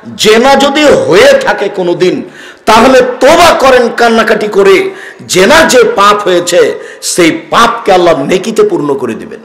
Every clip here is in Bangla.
জেনা যদি হয়ে থাকে কোনোদিন, তাহলে তওবা করেন কান্নাকাটি করে। জেনা যে পাপ হয়েছে সেই পাপকে আল্লাহ নেকিতে পূর্ণ করে দিবেন।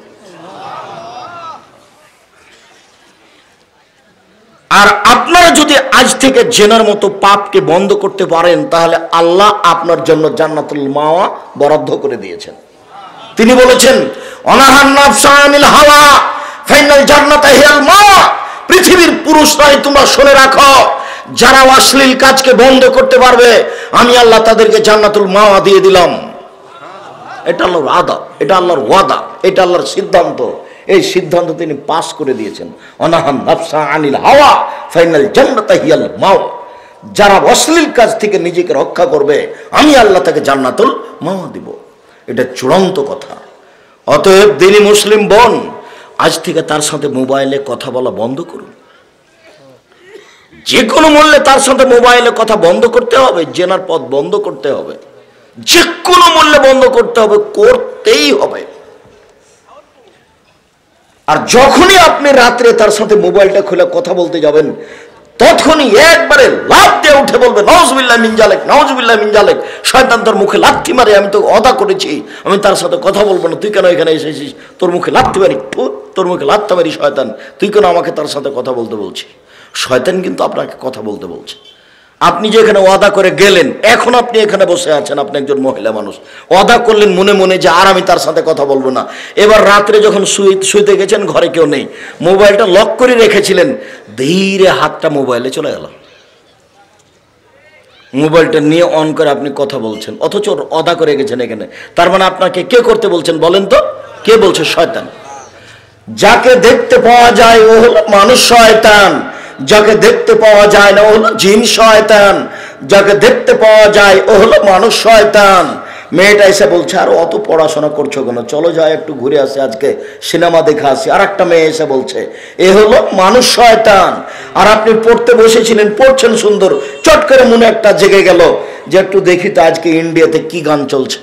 আর আপনারা যদি আজ থেকে জেনার মতো পাপকে বন্ধ করতে পারেন, তাহলে আল্লাহ আপনার জন্য জান্নাতুল মাওয়া বরাদ্দ করে দিয়েছেন। তিনি বলেছেন, অনাহান নাফসা আনিল হাওয়া ফাইনাল জান্নাতা হিয়াল মাওয়া। পৃথিবীর পুরুষরাই তোমরা শুনে রাখো, যারা অশ্লীল কাজকে বন্ধ করতে পারবে, আমি আল্লাহ তাদেরকে জান্নাতুল মাওয়া দিয়ে দিলাম। এটা আল্লাহর আদা, এটা আল্লাহর ওয়াদা, এটা আল্লাহর সিদ্ধান্ত। এই সিদ্ধান্ত তিনি পাস করে দিয়েছেন। অনাহান নাফসা আনিল হাওয়া ফাইনাল জান্নাতা হিয়াল মাওয়া। যারা অশ্লীল কাজ থেকে নিজেকে রক্ষা করবে, আমি আল্লাহ তাকে জান্নাতুল মাওয়া দিব। এটা চূড়ান্ত কথা। অতএব দিনী মুসলিম বোন, আজ থেকে তার সাথে মোবাইলে কথা বলা বন্ধ করুন। যে কোনো মূল্যে তার সাথে মোবাইলে কথা বন্ধ করতে হবে। জেনার পথ বন্ধ করতে হবে, যে কোনো মূল্যে বন্ধ করতে হবে, করতেই হবে। আর যখনই আপনি রাত্রে তার সাথে মোবাইলটা খুলে কথা বলতে যাবেন, তখনই একবারে লাফ দিয়ে উঠে বলবে, নাউজুবিল্লাহ মিন জালিক, নাউজুবিল্লাহ মিন জালিক। শয়তান তোর মুখে লাথি মারে, আমি তো ওয়াদা করেছি আমি তার সাথে কথা বলবো না, তুই কেন এখানে এসেছিস? তোর মুখে লাথি মারি, তোর মুখে লাথি মারি শয়তান, তুই কেন আমাকে তার সাথে কথা বলতে বলছিস? শয়তান কিন্তু আপনাকে কথা বলতে বলছে। আপনি যে এখানে ওয়াদা করে গেলেন, এখন আপনি এখানে বসে আছেন, আপনি একজন মহিলা মানুষ, ওয়াদা করলেন মনে মনে যে আর আমি তার সাথে কথা বলবো না। এবার রাত্রে যখন শুইতে গেছেন, ঘরে কেউ নেই, মোবাইলটা লক করে রেখেছিলেন, ধীরে হাতটা মোবাইলে চলে গেল, মোবাইলটা নিয়ে অন করে আপনি কথা বলছেন, অথচ ওয়াদা করে গেছেন এখানে। তার মানে আপনাকে কে করতে বলছেন বলেন তো? কে বলছে? শয়তান। যাকে দেখতে পাওয়া যায় ও হলো মানুষ শয়তান, যাকে দেখতে পাওয়া যায় না ও হলো জিন শয়তান, যাকে দেখতে পাওয়া যায় ও হলো মানুষ শয়তান। মেয়েটা এসে বলছে, আর অত পড়াশোনা করছো কেন, চলো যাই একটু ঘুরে আসি, আজকে সিনেমা দেখে আসি। আর একটা মেয়ে এসে বলছে, এ হলো মানুষ শয়তান। আর আপনি পড়তে বসেছিলেন, পড়ছেন সুন্দর, চট করে মনে একটা জেগে গেল যে একটু দেখি তো আজকে ইন্ডিয়াতে কি গান চলছে।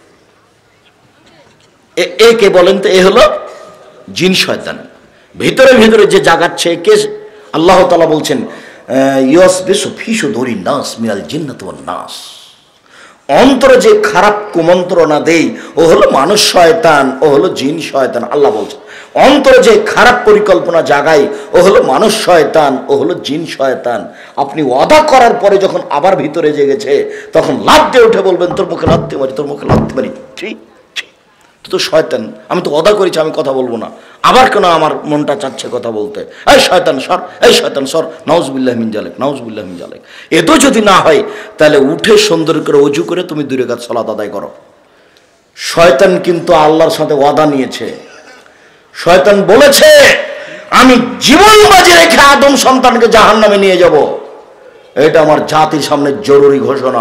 এ কে বলেন তো? এ হলো জিন শয়তান। ভিতরে ভিতরে যে জাগাচ্ছে কে? আল্লাহ তাআলা বলছেন, ইউসবিসু ফি সুদুরিন নাস মিনাল জিন্নাতি ওয়ান নাস। অন্তরে যে খারাপ কুমন্ত্রণা দেই ও হলো মানুষ শয়তান, ও হলো জিন শয়তান। আল্লাহ বলছেন, অন্তরে যে খারাপ পরিকল্পনা জাগাই ও হলো মানুষ শয়তান, ও হলো জিন শয়তান। আপনি ওয়াদা করার পরে যখন আবার ভিতরে জেগেছে, তখন লাফ দিয়ে উঠে বলবেন, তোর মুখে লাথি মারি, তোর মুখে লাথি মারি। ঠিক তো শয়তান, আমি তো ওয়াদা করেছি আমি কথা বলবো না, আবার কেন আমার মনটা চাচ্ছে কথা বলতে? এই শয়তান সর, এই শয়তান সর, নাউজুবিল্লাহ মিন জালিক, নাউজুবিল্লাহ মিন জালিক। এতো যদি না হয়, তাহলে উঠে সুন্দর করে ওযু করে তুমি 2 রাকাত সালাত আদায় করো। শয়তান কিন্তু আল্লাহর সাথে ওয়াদা নিয়েছে। শয়তান বলেছে, আমি জীবন বাজি রেখে আদম সন্তানকে জাহান্নামে নিয়ে যাব। এটা আমার জাতির সামনে জরুরি ঘোষণা।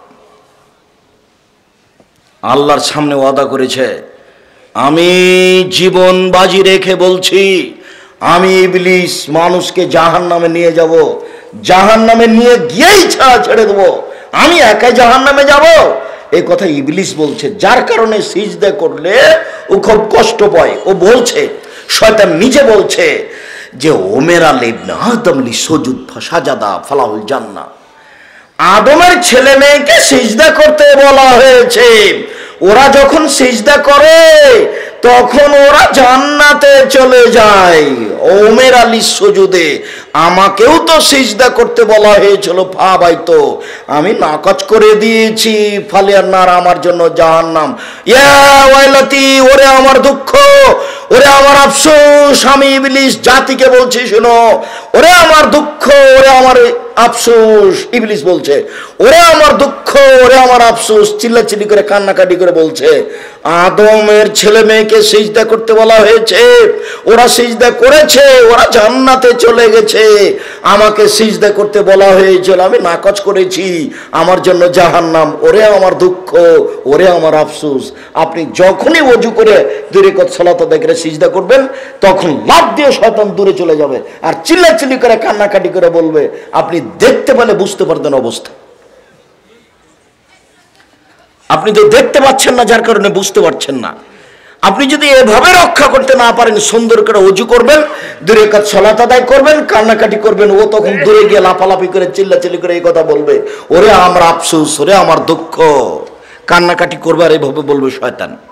আল্লাহর সামনে ওয়াদা করেছে, আমি জীবন বাজি রেখে বলছি, আমি ইবলিস মানুষকে জাহান্নামে নিয়ে যাব, জাহান্নামে নিয়ে গিয়েই ছেড়ে দেবো, আমি একাই জাহান্নামে যাব। এই কথা ইবলিস বলছে, যার কারণে সিজদা করলে ও খুব কষ্ট পায়। ও বলছে, শয়তান নিজে বলছে যে ওমেরা ইবনে আদম লি সুজুদ ফাসাজাদা ফালাহুল জান্নাহ। আদমের ছেলে মেয়েকে সিজদা করতে বলা হয়েছে, ওরা যখন সিজদা করে তখন ওরা জান্নাতে চলে যায়। ওমের আলী সুজুদে, আমাকেও তো সিজদা করতে বলা হয়েছিল, ফাবাইতো, আমি নাকচ করে দিয়েছি, ফালিয়ান নার, আমার জন্য জাহান্নাম। ইয়া ওয়াইলাতি, ওরে আমার দুঃখ, ওরে আমার আফসোস। আমি ইবলিস জাতিকে বলছি, শোনো, ওরে আমার দুঃখ, ওরে আমার আফসোস। ইবলিস বলছে, ওরে আমার দুঃখ, ওরে আমার আফসোস, চিল্লাচিল্লি করে কান্নাকাটি করে বলছে, আদমের ছেলে মেয়েকে সিজদা করতে বলা হয়েছে, ওরা সিজদা করেছে, ওরা জান্নাতে চলে গেছে। আমাকে সিজদা করতে বলা হয়েছিল, আমি নাকচ করেছি, আমার জন্য জাহান্নাম। ওরে আমার দুঃখ, ওরে আমার আফসোস। আপনি যখনই ওযু করে 2 রাকাত সালাত আদায় করে সিজদা করবেন, তখন লাফ দিয়ে শয়তান দূরে চলে যাবে আর চিল্লাচিল্লি করে কান্নাকাটি করে বলবে। আপনি দেখতে পেলে বুঝতে পারতেন অবস্থা। আপনি তো দেখতে পাচ্ছেন না, যার কারণে বুঝতে পারছেন না। আপনি যদি এভাবে রক্ষা করতে না পারেন, সুন্দর করে ওযু করবেন, 2 রাকাত সালাত আদায় করবেন, কান্নাকাটি করবেন, ও তখন দূরে গিয়ে লাফালাফি করে চিল্লাচিল্লি করে এই কথা বলবে, ওরে আমার আফসোস, ওরে আমার দুঃখ, কান্নাকাটি করবে আর এইভাবে বলবে শয়তান।